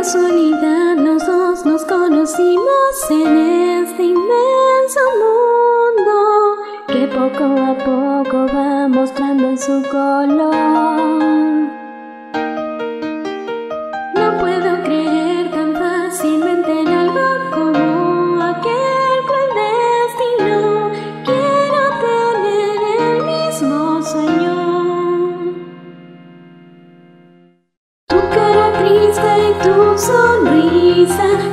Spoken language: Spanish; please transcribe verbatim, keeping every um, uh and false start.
casualidad los dos nos conocimos en este inmenso mundo que poco a poco va mostrando su color. No puedo creer tan fácilmente en algo como aquel cruel destino. Quiero tener el mismo sueño. Tu cara triste y tu sonrisa